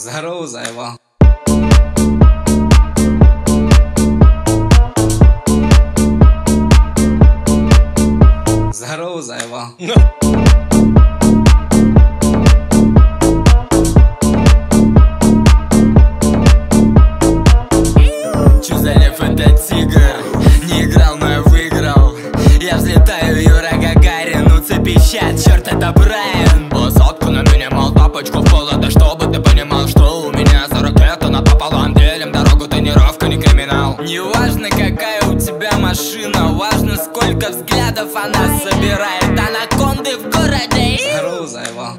Здорово, заебал. Здорово, заебал. Чё за лев, это тигр? Не играл, но я выиграл. Я взлетаю, Юра Гагарин. Уцепи щас, черт, это Брайан. Посадку на минимал, тапочку в пол. Это чтобы ты понимал, что у меня за ракета напополам. Делим дорогу, тренировка, не криминал. Неважно, какая у тебя машина, важно, сколько взглядов она собирает. Анаконды в городе. Здорово, заебал.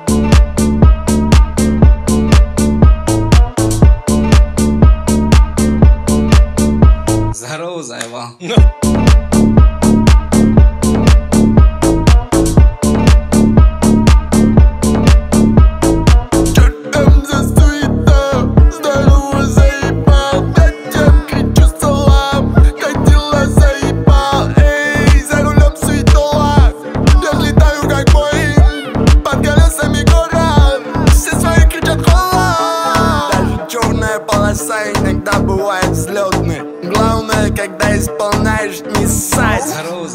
Здорово, заебал. Иногда бывает взлетный. Главное, когда исполняешь, не ссать. Здорово,